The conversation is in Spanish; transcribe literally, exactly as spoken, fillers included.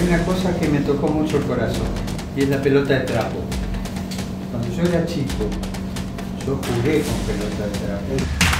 una cosa que me tocó mucho el corazón, y es la pelota de trapo. Cuando yo era chico, yo jugué con pelota de trapo.